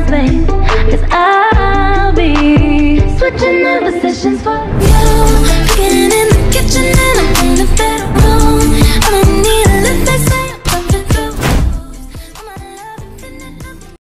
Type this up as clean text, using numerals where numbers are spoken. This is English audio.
husband, 'cause I'll be switching the positions for you.